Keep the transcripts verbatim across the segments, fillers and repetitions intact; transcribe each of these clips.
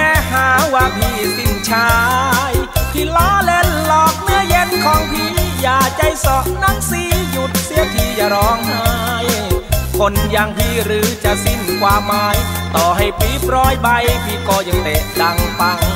หาว่าพี่สิ้นชายพี่ล้อเล่นหลอกเนื้อเย็นของพี่อย่าใจสอกนักสีหยุดเสียทีอย่าร้องไห้คนอย่างพี่หรือจะสิ้นความหมายต่อให้ปีบร้อยใบพี่ก็ยังเตะดังปัง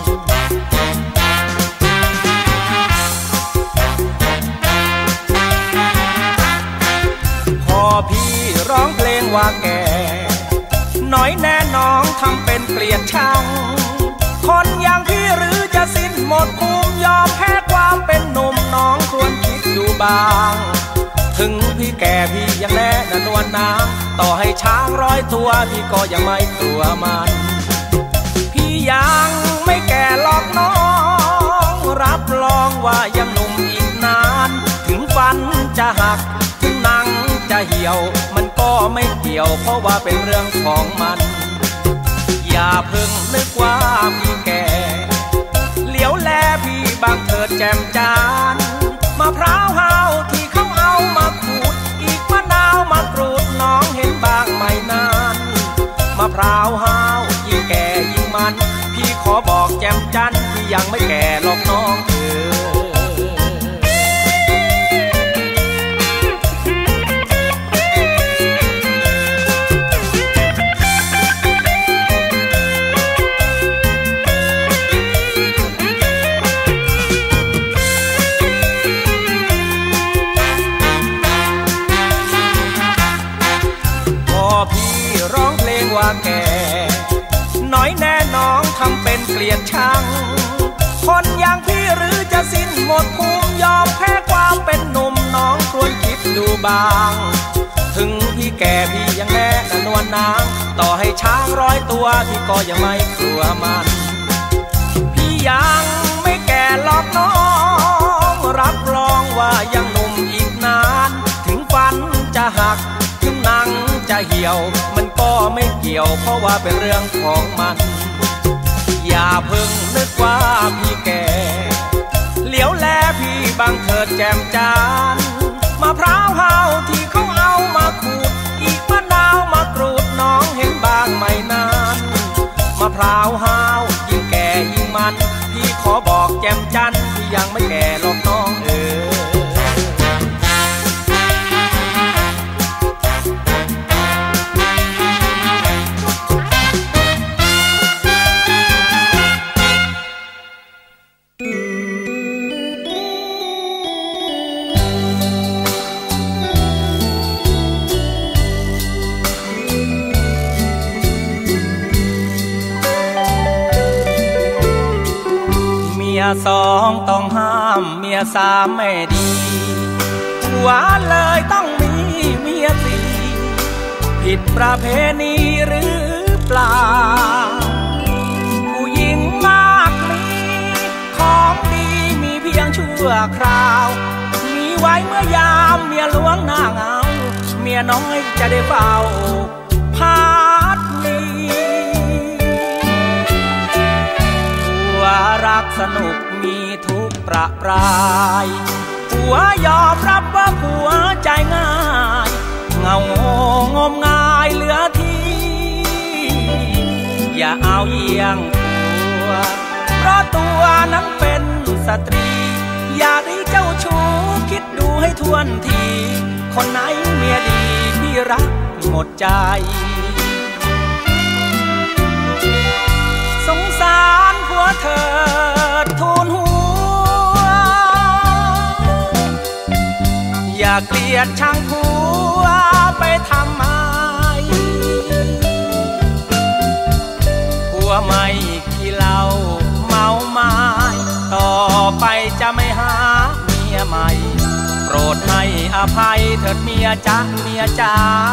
พอพี่ร้องเพลงว่าแก่น้อยแน่น้องทำเป็นเกลียดชังคนอย่างพี่หรือจะสิ้นหมดภูมิยอมแพ้ความเป็นหนุ่มน้องควรคิดดูบ้างถึงพี่แก่พี่ยังแน่นวลนางต่อให้ช้างร้อยตัวพี่ก็ยังไม่กลัวมันพี่ยังไม่แก่หรอกน้องรับรองว่ายังหนุ่มอีกนานถึงฟันจะหักถึงหนังจะเหี่ยวมันก็ไม่เกี่ยวเพราะว่าเป็นเรื่องของมันอย่าเพิ่งนึกว่าพี่แก่เหลียวแลพี่บางเถิดแจ่มจานมะพร้าวหาวที่เขาเอามาขูดอีกมะนาวมากรูดน้องเห็นบ้างไหมนานมะพร้าวหาวยิ่งแก่ยิ่งมันพี่ขอบอกแจ่มจันพี่ยังไม่แก่หรอกน้องเอ๋ยว่าแก่น้อยแน่น้องทำเป็นเกลียดชังคนอย่างพี่หรือจะสิ้นหมดภูมิยอมแพ้ความเป็นหนุ่มน้องควรคิดดูบ้างถึงพี่แก่พี่ยังแน่นวลนางต่อให้ช้างร้อยตัวพี่ก็ยังไม่กลัวมันพี่ยังไม่แก่หรอกน้องรับรองว่ายังหนุ่มอีกนานถึงฟันจะหักถึงหนังจะเหี่ยวมันก็ไม่เกี่ยวเพราะว่าเป็นเรื่องของมันอย่าเพิ่งนึกว่าพี่แก่เหลียวแลพี่บางเถิดแจ่มจานมะพร้าวหาวที่เขาเอามาขูดอีกมะนาวมากรูดน้องเห็นบ้างไหมนานมะพร้าวหาวยิ่งแก่ยิ่งมันพี่ขอบอกแจ่มจันพี่ยังไม่แก่หรอกน้องเอ๋ยเมียสองต้องห้ามเมียสามไม่ดีผัวเลยต้องมีเมียสี่ผิดประเพณีหรือเปล่าผู้หญิงมากมีของดีมีเพียงชั่วคราวมีไว้เมื่อยามเมียหลวงหน้าเงาเมียน้อยจะได้เฝ้าพัดมีรักสนุกมีทุกประปรายผัวยอมรับว่าผัวใจง่ายเงางมงายเหลือที่อย่าเอาเยี่ยงผัวเพราะตัวนั้นเป็นสตรีอย่าได้เจ้าชู้คิดดูให้ทวนทีคนไหนเมียดีพี่รักหมดใจสงสารผัวเถิดทูลหัวอย่าเกลียดชังผัวไปทำไมผัวไม่ขี้เหล้าเมาไม้ต่อไปจะไม่หาเมียใหม่โปรดให้อภัยเถิดเมียจ๊ะเมียจ๋า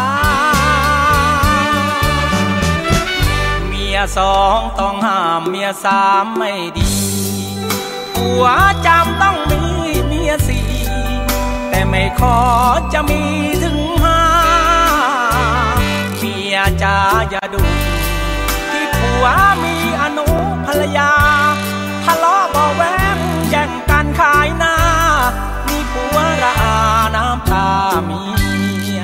เมียสองต้องห้ามเมียสามไม่ดีผัวจำต้องมีเมียสี่แต่ไม่ขอจะมีถึงห้าเมียจ๋าอย่าดูที่ผัวมีอนุภรรยาทะเลาะเบาแวงแย่งกันขายหน้ามีผัวระอาน้ำตาเมีย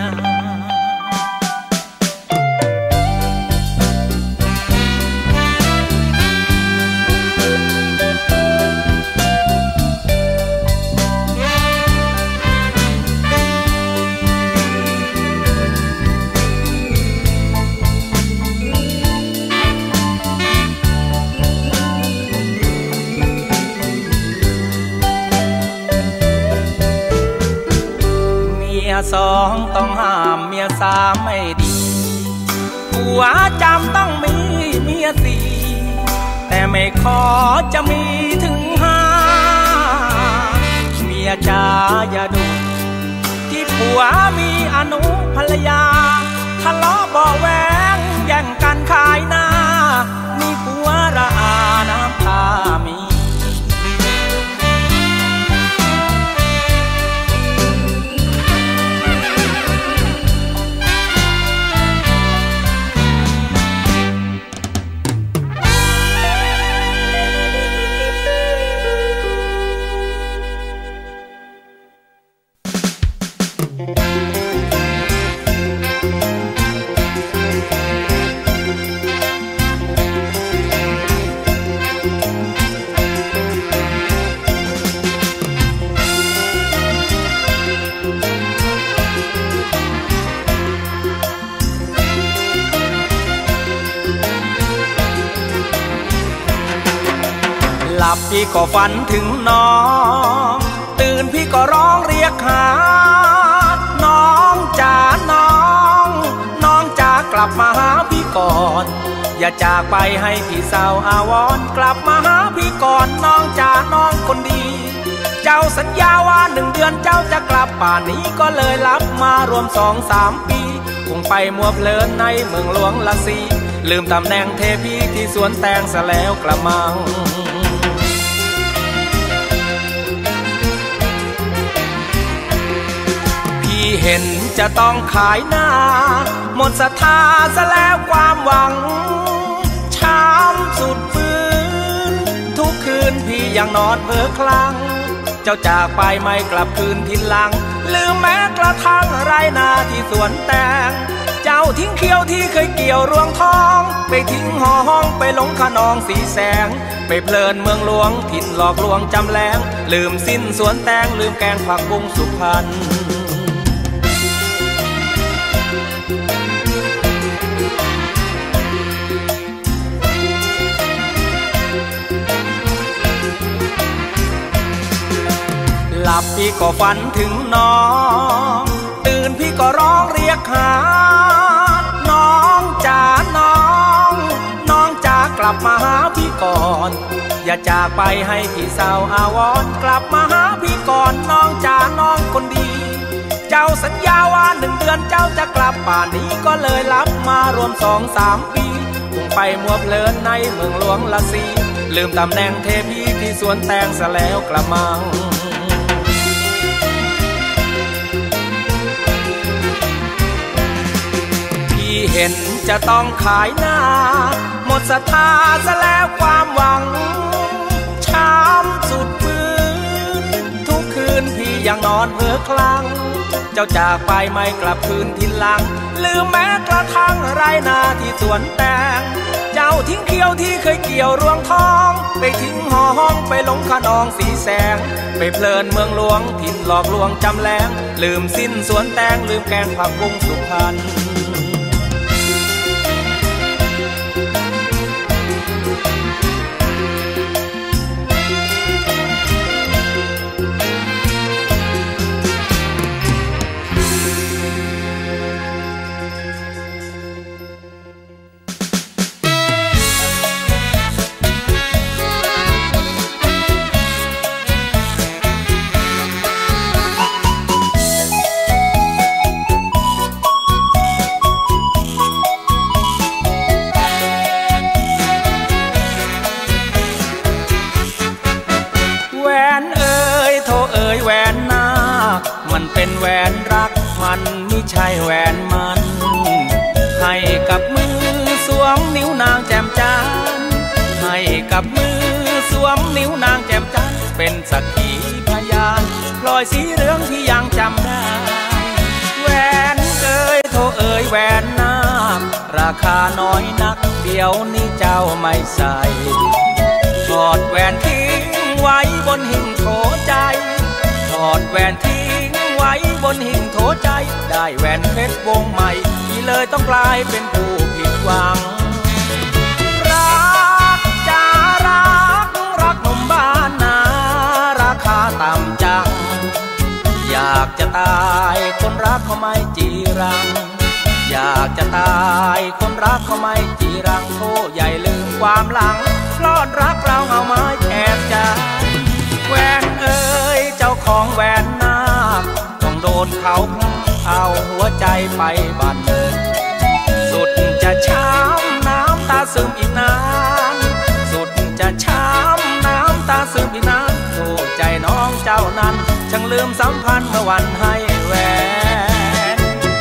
สองต้องห้ามเมียสามไม่ดีผัวจำต้องมีเมียสี่แต่ไม่ขอจะมีถึงห้าเมียจ๋าอย่าดูที่ผัวมีอนุภรรยาทะเลาะเบาะแว้งแย่งกันขายหน้ามีผัวระอาน้ำตามีหลับพี่ก็ฝันถึงน้องตื่นพี่ก็ร้องเรียกหาน้องจ๋าน้องน้องจ๋ากลับมาหาพี่ก่อนอย่าจากไปให้พี่เศร้าอาวรณ์กลับมาหาพี่ก่อนน้องจ๋าน้องคนดีเจ้าสัญญาว่าหนึ่งเดือนเจ้าจะกลับป่านนี้ก็เลยรับมารวมสองสามปีคงไปมัวเพลินในเมืองหลวงละสิลืมตำแหน่งเทพีที่สวนแตงซะแล้วกระมังเห็นจะต้องขายหน้าหมดศรัทธาซะแล้วความหวังช้ำสุดฟื้นทุกคืนพี่ยังนอนเพ้อคลั่งเจ้าจากไปไม่กลับคืนทินหลังลืมแม้กระทั่งไรนาที่สวนแตงเจ้าทิ้งเขียวที่เคยเกี่ยวรวงทองไปทิ้งหอห้องไปหลงขนองสีแสงไปเพลินเมืองหลวงถิ่นหลอกลวงจำแรงลืมสิ้นสวนแตงลืมแกงผักบุ้งสุพรรณหลับพี่ก็ฝันถึงน้องตื่นพี่ก็ร้องเรียกหาน้องจ๋าน้องน้องจ๋ากลับมาหาพี่ก่อนอย่าจากไปให้พี่เศร้าอาวรณ์กลับมาหาพี่ก่อนน้องจ๋าน้องคนดีเจ้าสัญญาว่าหนึ่งเดือนเจ้าจะกลับป่านนี้ก็เลยรับมารวมสองสามปีคงไปมัวเพลินในเมืองหลวงละสิลืมตำแหน่งเทพีที่สวนแตงซะแล้วกระมังเห็นจะต้องขายหน้าหมดศรัทธาซะแล้วความหวังช้ำสุดฟื้นทุกคืนพี่ยังนอนเพ้อคลั่งเจ้าจากไปไม่กลับคืนทินหลังลืมแม้กระทั่งไรนาที่สวนแตงเจ้าทิ้งเขียวที่เคยเกี่ยวรวงทองไปทิ้งหอห้องไปหลงขนองสีแสงไปเพลินเมืองหลวงถิ่นหลอกลวงจำแรงลืมสิ้นสวนแตงลืมแกงผักบุ้งสุพรรณเป็นแหวนรักมันไม่ใช่แหวนมันให้กับมือสวมนิ้วนางแจ่มจันทร์ให้กับมือสวมนิ้วนางแจ่มจันทร์เป็นสักขีพยานพลอยสีเหลืองที่ยังจำได้แหวนเอ่ยโทเอ่ยแหวนนาคราคาน้อยนักเดี๋ยวนี้เจ้าไม่ใส่ถอดแหวนทิ้งไว้บนหิ้งโถใจถอดแหวนทิ้งไว้บนหิ้งโถใจได้แหวนเพชรวงใหม่ที่เลยต้องกลายเป็นผู้ผิดหวังรักจ้ารักรักหนุ่มบ้านนาราคาต่ำจังอยากจะตายคนรักเขาไม่จีรังอยากจะตายคนรักเขาไม่จีรังโทษใหญ่ลืมความหลังพลอดรักเราเอาไม้แอบใจแหวนเอ้ยเจ้าของแหวนนาคต้องโดนเขาพลาดเอาหัวใจไปบั่นสุดจะช้ำน้ำตาซึมอีกนานสุดจะช้ำน้ำตาซึมอีกนานโทษใจน้องเจ้านั้นช่างลืมสัมพันธ์เมื่อวันให้แหวน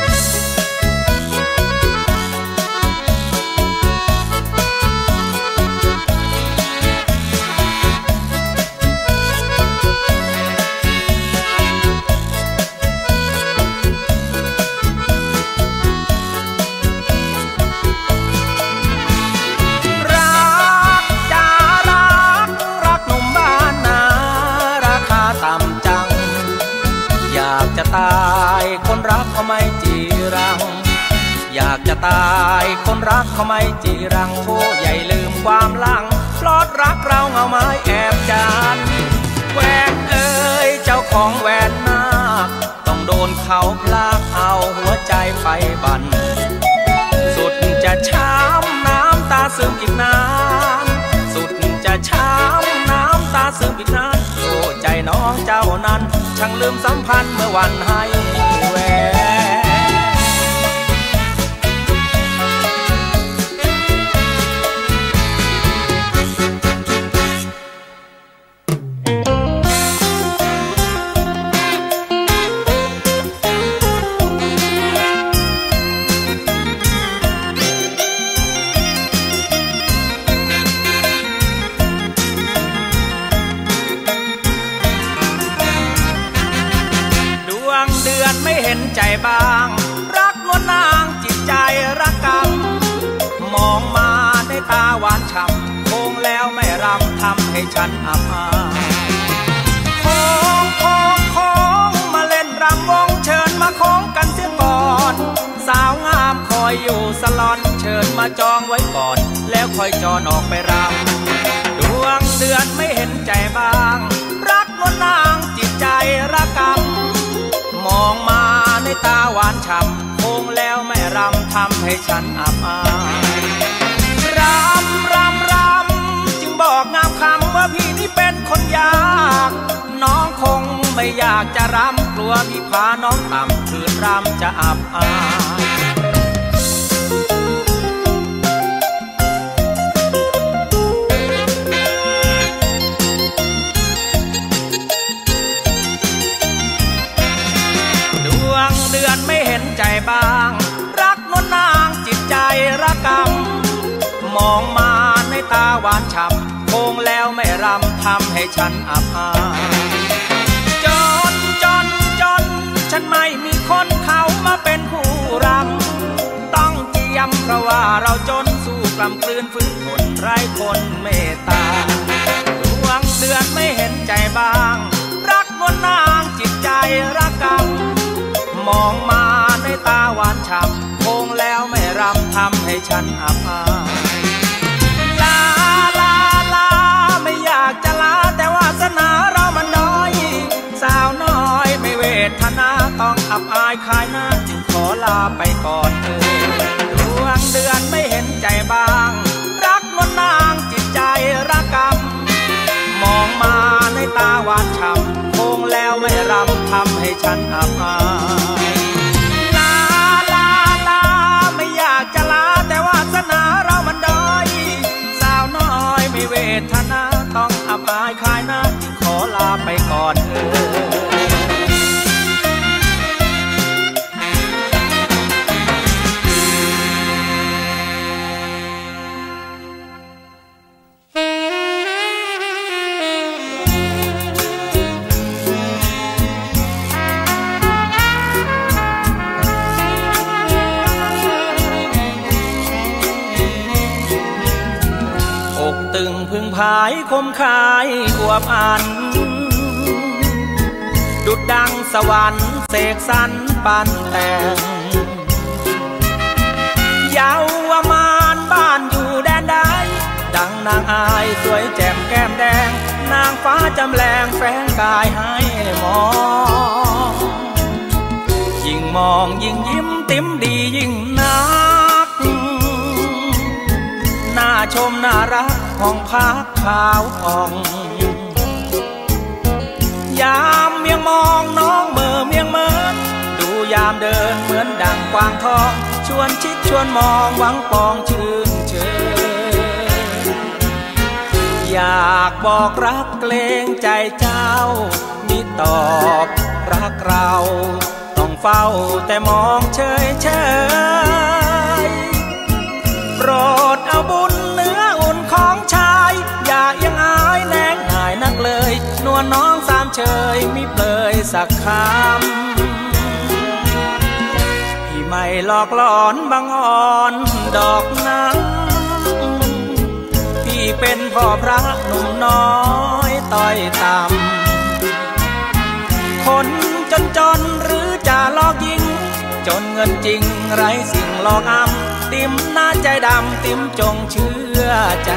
ตายคนรักเขาไม่จีรังอยากจะตายคนรักเขาไม่จีรังโทษใหญ่ลืมความหลังพลอดรักเราเงาไม้แอบจานแหวนเอ้ยเจ้าของแหวนนาคต้องโดนเขาพลากเอาหัวใจไปบั่นสุดจะช้ำน้ำตาซึมอีกนานสุดจะช้ำน้ำตาซึมอีกนานโอ้ใจน้องเจ้านั้นช่างลืมสัมพันธ์เมื่อวันให้แหวนไม่เห็นใจบ้างรักนวลนางจิตใจรักกรรมมองมาในตาหวานฉ่ำโค้งแล้วไม่รำทำให้ฉันอับอายโค้งโค้งโค้งมาเล่นรำวงเชิญมาโค้งกันเสียก่อนสาวงามคอยอยู่สลอนเชิญมาจองไว้ก่อนแล้วค่อยจอนออกไปรำดวงเดือนไม่เห็นใจบ้างรักนวลนางจิตใจรักกรรมมองมาในตาหวานฉ่ำโค้งแล้วไม่รำทำให้ฉันอับอายรำรำรำจึงบอกงามคำว่าพี่นี่เป็นคนยากน้องคงไม่อยากจะรำกลัวพี่พาน้องต่ำคืนรำจะอับอายเดือนไม่เห็นใจบ้างรักนวลนางจิตใจรักกรรมมองมาในตาหวานฉ่ำโค้งแล้วไม่รำทำให้ฉันอับอายจนจนจนฉันไม่มีคนเขามาเป็นคู่รำต้องเจียมเพราะว่าเราจนสู้กลำกลืนฝืนทนไร้คนเมตตาดวงเดือนไม่เห็นใจบ้างรักนวลนางจิตใจรักกรรมมองมาในตาหวานฉ่ำโค้งแล้วไม่รำทำให้ฉันอับอายลาลาลาไม่อยากจะลาแต่วาสนาเรามันน้อยสาวน้อยไม่เวทนาต้องอับอายขายหน้าจึงขอลาไปก่อนเธอดวงเดือนไม่เห็นใจบ้างรักนวลนางจิตใจรักกรรมมองมาในตาหวานฉ่ำโค้งแล้วไม่รำทำให้ฉันอับอายลาลาลาไม่อยากจะลาแต่วาสนาเรามันด้อยสาวน้อยไม่เวทนาต้องอับอายขายหน้าจึงขอลาไปก่อนเธอตึงพึ่งพายคมคายอวบอันดุจดังสวรรค์เสกสรรปันแต่งเยาวมานบ้านอยู่แดนใดดังนางอายสวยแจ่มแก้มแดงนางฟ้าจำแรงแฝงกายให้มองมองยิ่งยิ้มติ้มดียิ่งนักน่าชมน่ารักห้องพักขาวอ่องยามเมียงมองน้องเมื่อเมียงเมินดูยามเดินเหมือนดังกวางทองชวนชิดชวนมองหวังปองชื่นเชยอยากบอกรักเกรงใจเจ้ามิตอบรักเราต้องเฝ้าแต่มองเฉยเฉยโปรดเอาบุญเนื้ออุ่นของชายอย่าเอียงอายแนงหายนักเลยนวลน้องสามเชยมิเปลยสักคำพี่ไม่หลอกหลอนบังอ่อนดอกนังพี่เป็นพ่อพระหนุ่มน้อยต้อยต่ำคนจนจนหรือจะหลอกยิงจนเงินจริงไร้สิ่งหลอกอ้ำติมหน้าใจดำติมจงเชื่อใจ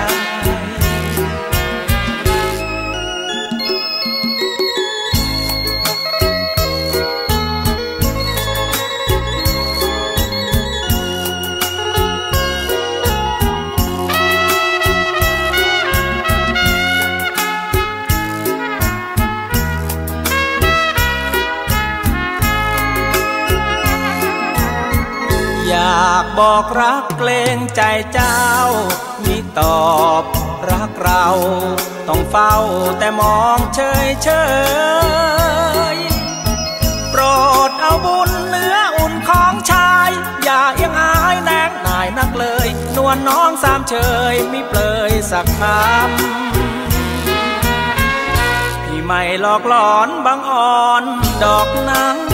อยากบอกรักเกรงใจเจ้ามิตอบรักเราต้องเฝ้าแต่มองเฉยเฉยโปรดเอาบุญเนื้ออุ่นของชายอย่าเอียงอายแนงนายนักเลยนวลน้องสามเชยมิเปลยสักคำพี่ไม่หลอกหลอนบังอ่อนดอกนัง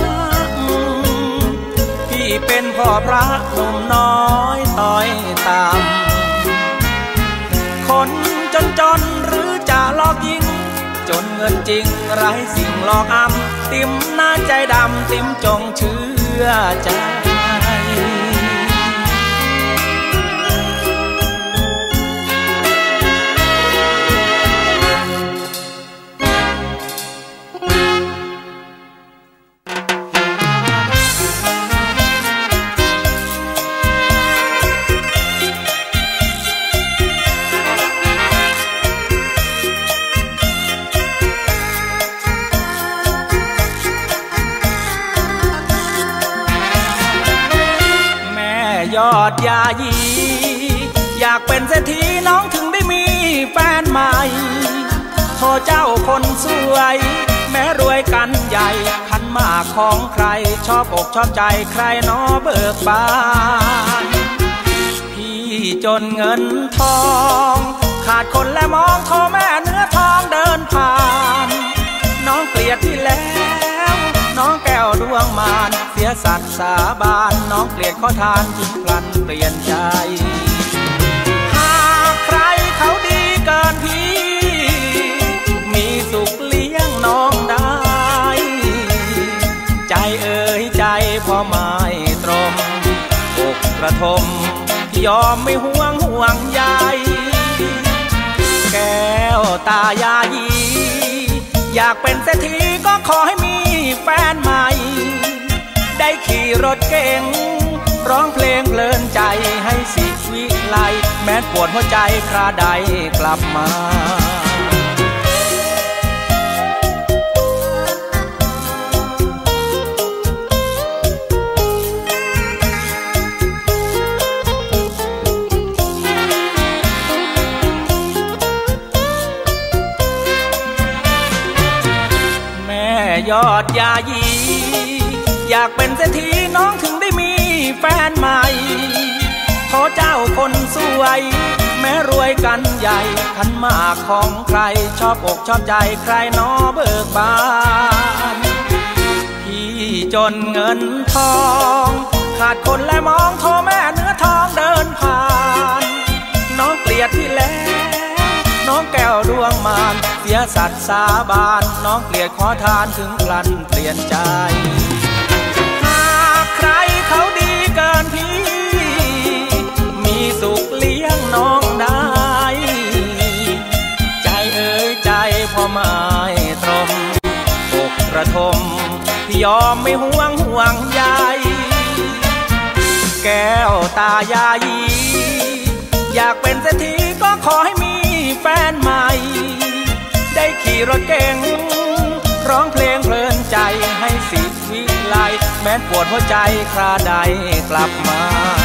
พี่เป็นพ่อพระหนุ่มน้อยต้อยต่ำคนจนจนหรือจะหลอกยิงจนเงินจริงไร้สิ่งหลอกอ้ำติมหน้าใจดำติมจงเชื่อใจยอดยายีอยากเป็นเศรษฐีน้องถึงได้มีแฟนใหม่โทเจ้าคนสวยแม้รวยกันใหญ่ขันหมากของใครชอบอกชอบใจใครน้อเบิกบานพี่จนเงินทองขาดคนและมองโทแม่เนื้อทองเดินผ่านน้องเกลียดที่แล้วน้องแก้วดวงมารเสียสัตย์สาบานน้องเกลียดขอทานจึงพลันเปลี่ยนใจหากใครเขาดีเกินพี่มีสุขเลี้ยงน้องได้ใจเอ่ยใจพอไม่ตรงอกกระทมยอมไม่ห่วงห่วงใยแก้วตายายีอยากเป็นเศรษฐีก็ขอให้มีแฟนใหม่ได้ขี่รถเก๋งร้องเพลงเพลินใจให้สิวิไลแม้ปวดหัวใจคราใดกลับมายอดยายีอยากเป็นเศรษฐีน้องถึงได้มีแฟนใหม่ขอเจ้าคนสวยแม้รวยกันใหญ่ขันหมากของใครชอบอกชอบใจใครน้อเบิกบานพี่จนเงินทองขาดคนและมองโทแม่เนื้อทองเดินผ่านน้องเกลียดที่แล้วน้องแก้วดวงมารเสียสัตย์สาบานน้องเกลียดขอทานถึงพลันเปลี่ยนใจหากใครเขาดีเกินพี่มีสุขเลี้ยงน้องได้ใจเอ่ยใจพอไม่ตรงอกกระทมพี่ยอมไม่ห่วงห่วงใยแก้วตายายีอยากเป็นเศรษฐีก็ขอให้มีแฟนใหม่ได้ขี่รถเก๋งร้องเพลงเพลินใจให้สิทธิ์วิไลแม้ปวดหัวใจคราใดกลับมา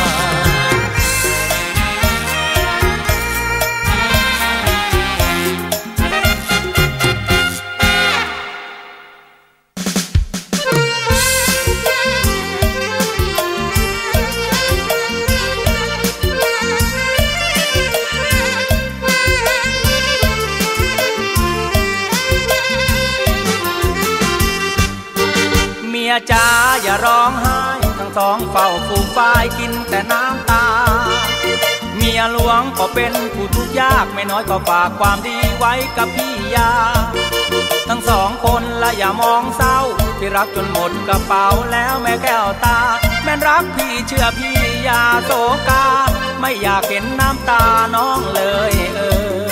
เมียจ๋าอย่าร้องไห้ทั้งสองเฝ้าฟูมฟายกินแต่น้ำตาเมียหลวงก็เป็นผู้ทุกข์ยากไม่น้อยก็ฝากความดีไว้กับพี่ยาทั้งสองคนละอย่ามองเศร้าที่รักจนหมดกระเป๋าแล้วแม่แก้วตาแม่รักพี่เชื่อพี่ยาโศกาไม่อยากเห็นน้ำตาน้องเลยเออ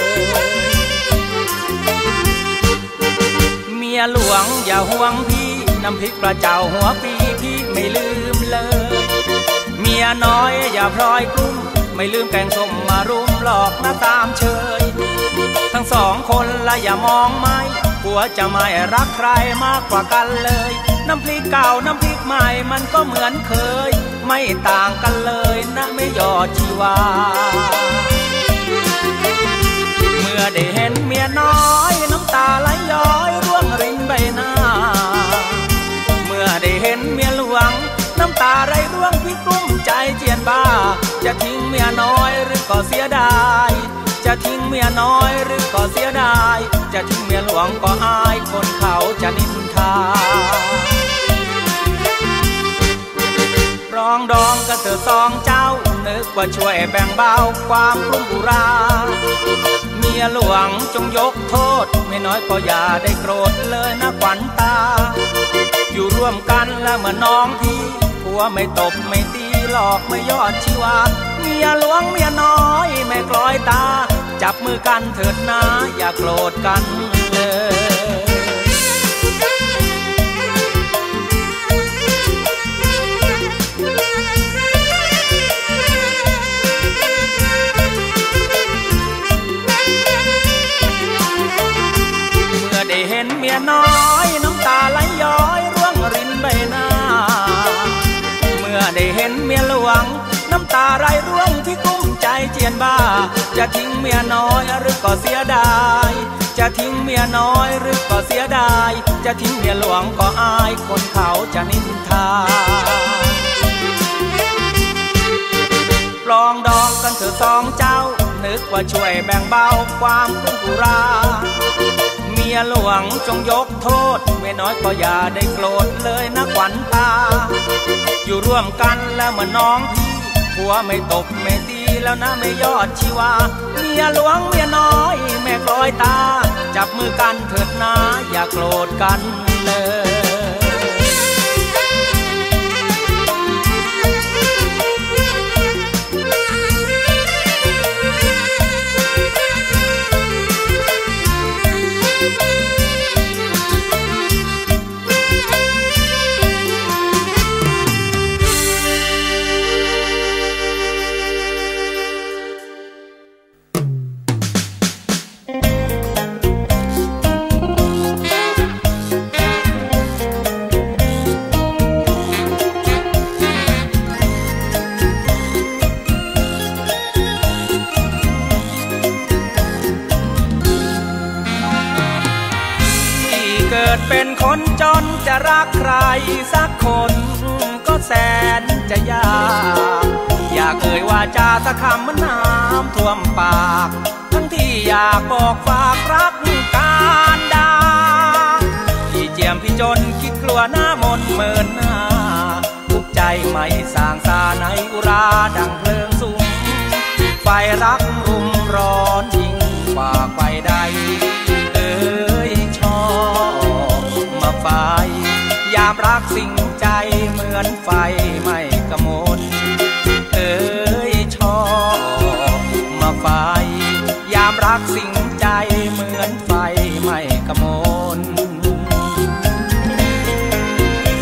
เมียหลวงอย่าห่วงพี่น้ำพริกปลาเจ้าหัวปีพี่ไม่ลืมเลยเมียน้อยอย่าพลอยกลุ้มไม่ลืมแกงส้มมารุมหลอกหน้าตามเชยทั้งสองคนละอย่ามองไม่ผัวจะไม่รักใครมากกว่ากันเลยน้ำพริกเก่าน้ำพริกใหม่มันก็เหมือนเคยไม่ต่างกันเลยนะไม่ยอดชีวาเมื่อได้เห็นเมียน้อยน้ำตาไหลย้อยร่วงรินใบหน้าเมื่อได้เห็นเมียหลวงน้ำตาไหลร่วงพี่กลุ้มใจเจียนบ้าจะทิ้งเมียน้อยหรือก็เสียดายจะทิ้งเมียน้อยหรือก็เสียดายจะทิ้งเมียหลวงก็อายคนเขาจะนินทาร้องดองกันเถอะสองเจ้านึกว่าช่วยแบ่งเบาความกลุ้มบุราเมียหลวงจงยกโทษไม่น้อยก็อย่าได้โกรธเลยนะขวัญตาอยู่ร่วมกันแล้วเหมือนน้องพี่ผัวไม่ตบไม่ตีหลอกไม่ยอดชีวาเมียหลวงเมียน้อยไม่กลอยตาจับมือกันเถิดนะอย่าโกรธกันเลยได้เห็นเมียน้อยน้ำตาไหลย้อยร่วงรินใบหน้าเมื่อได้เห็นเมียหลวงน้ำตาไหลร่วงที่กุ้มใจเจียนบ้าจะทิ้งเมียน้อยหรือก็เสียดายจะทิ้งเมียน้อยหรือก็เสียดายจะทิ้งเมียหลวงก็อายคนเขาจะนินทาปลองดองกันเถอะสองเจ้านึกว่าช่วยแบ่งเบาความกลุ้มกุราเมียหลวงจงยกโทษไม่น้อยก็อย่าได้โกรธเลยนะขวัญตาอยู่ร่วมกันแล้วเหมือนน้องพี่ผัวไม่ตบไม่ตีแล้วนะไม่ยอดชีวาเมียหลวงเมียน้อยแม่กลอยตาจับมือกันเถิดนะอย่าโกรธกันเลยเป็นคนจนจะรักใครสักคนก็แสนจะยากอยากเอ่ยว่าจาสักคำมันน้ำท่วมปากทั้งที่อยากบอกฝากรักการดาพี่เจียมพี่จนคิดกลัวหน้ามนเมินหน้าทุกใจไม่สางสาในอุราดังเพลิงสูงไฟรักรุมร้อนยิ่งกว่าไฟใดเอ้ยชอบมาไฟยามรักสิ่งใจเหมือนไฟไม่กระมนเอ้ยชอบมาไฟยามรักสิ่งใจเหมือนไฟไม่กระมน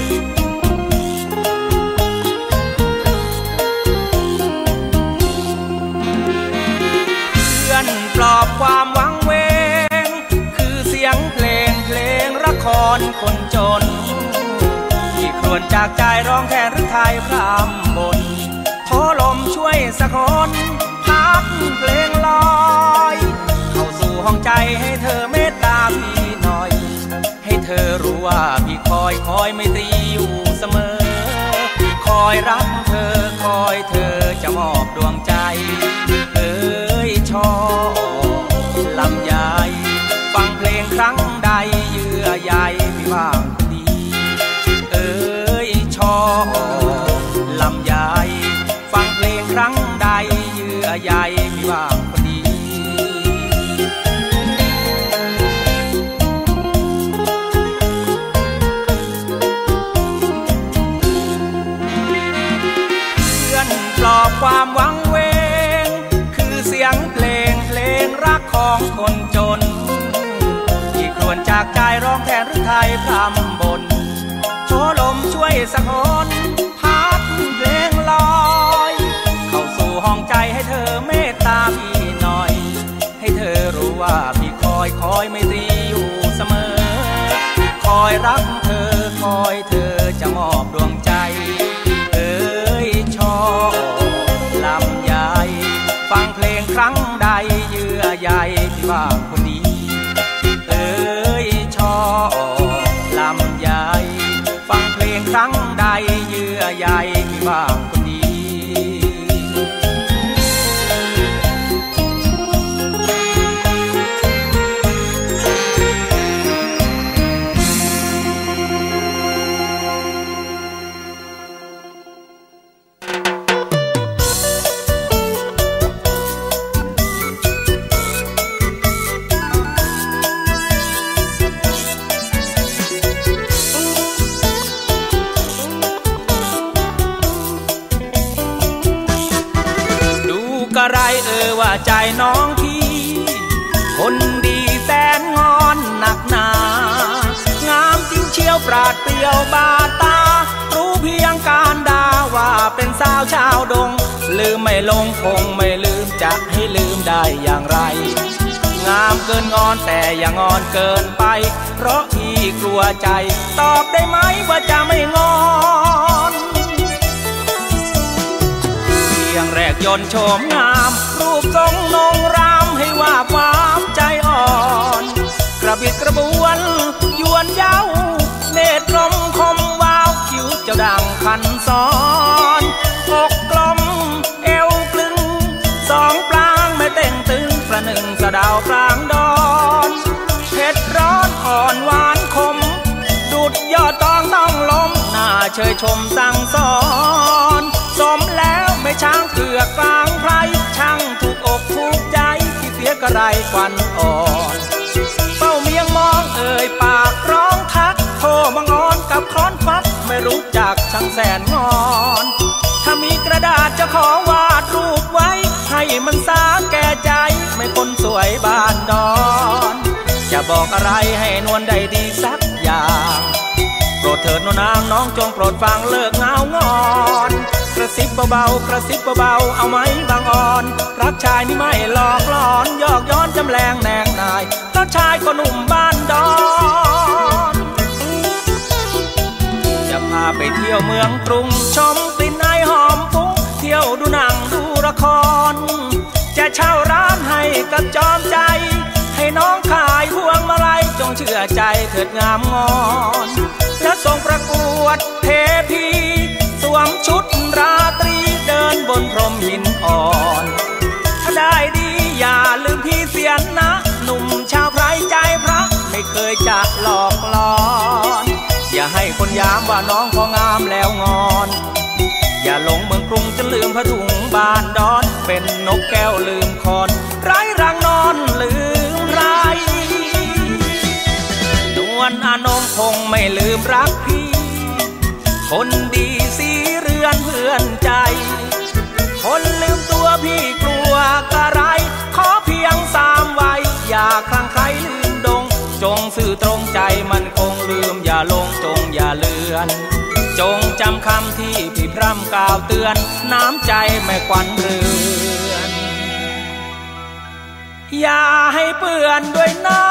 จากใจร้องแทนหรือไทยพรำบนโทลมช่วยสะคนพักเพลงลอยเข้าสู่ห้องใจให้เธอเมตตาพี่หน่อยให้เธอรู้ว่าพี่คอยคอยไม่ตรีอยู่เสมอคอยรักเธอคอยเธอจะมอบดวงใจเอ้ยชอลำไยฟังเพลงครั้งใดเยื่อใยพี่ว่างดีเอ้ยชอลำไยฟังเพลงครั้งใดเยื่อใยพี่ว่างคนดีเพื่อนปลอบความหวังเวงคือเสียงเพลงเพลงรักของคนจนที่ครวญจากใจร้องแทนหรือไทยพรำบนโชลมช่วยสะคนพัดเพลงลอยเข้าสู่ห้องใจให้เธอเมตตาพี่หน่อยให้เธอรู้ว่าพี่คอยคอยไม่ตรีอยู่เสมอคอยรักเธอคอยเธอจะมอบดวงใจเอ้ยชอลำไยฟังเพลงครั้งใดเยื่อใยพี่ว่าคนดีเอ้ยชอลำไยฟังเพลงครั้งใดเยื่อใยพี่ว่าคนดีกระไรเออว่าใจน้องพี่คนดีแสนงอนหนักหนางามจริงเชียวปราดเปรียวบาตารู้เพียงการด่าว่าเป็นสาวชาวดงลืมไม่ลงคงไม่ลืมจะให้ลืมได้อย่างไรงามเกินงอนแต่อย่างงอนเกินไปเพราะพี่กลัวใจตอบได้ไหมว่าจะไม่งอนอย่างแรกยนต์โฉมงามรูปทรงนงรามให้ว่าความใจอ่อนกระบิดกระบวนยวนเย้าเนตรกลมคมวาวคิ้วเจ้าดังคันซ้อนอกกลมเอวกลึงสองปลางไม่เต่งตึงประหนึ่งสะดาวกลางดอนเผ็ดร้อนอ่อนหวานคมดุดยอดตองต้องล้มหน้าเชยชมสั่งสอนสมแล้วไม่ช่างเกือกกลางไพรช่างถูกอกถูกใจที่เสียกระไรควันอ่อนเฝ้าเมียงมองเอ่ยปากร้องทักโทมังอ่อนกับค้อนฟัดไม่รู้จักช่างแสนงอนถ้ามีกระดาษจะขอวาดรูปไว้ให้มันสาแก่ใจไม่คนสวยบ้านดอนจะบอกอะไรให้นวลได้ดีสักอย่างโปรดเถิดนางน้องจงโปรดฟังเลิกเงางอนกระซิบเบาๆกระซิบเบาๆเอาไหมบางอ่อนรักชายนี่ไม่หลอกหลอนยอกย้อนจำแรงแนงนายเพราะชายก็หนุ่มบ้านดอนจะพาไปเที่ยวเมืองกรุงชมกลิ่นไอหอมฟุ้งเที่ยวดูหนังดูละครจะเช่าร้านให้กับจอมใจให้น้องขายพวงมาลัยจงเชื่อใจเถิดงามงอนและส่งประกวดเทพีสวมชุดราตรีเดินบนพรมหินอ่อนถ้าได้ดีอย่าลืมพี่เสียนนะหนุ่มชาวไพรใจพระไม่เคยจะหลอกหลอนอย่าให้คนยามว่าน้องพองามแล้วงอนอย่าหลงเมืองกรุงจนลืมผ้าถุงบ้านดอนเป็นนกแก้วลืมคอนไร้รังนอนลืมไรนวลอานงคงไม่ลืมรักพี่คนดีสีเรือนเพื่อนใจคนลืมตัวพี่กลัวกระไรขอเพียงสามไว้อย่าคลั่งไคล้ลืมดงจงสื่อตรงใจมันคงลืมอย่าลงจงอย่าเลือนจงจำคำที่พี่พร่ำกล่าวเตือนน้ำใจไม่ควันเรือนอย่าให้เปื้อนด้วยน้ำ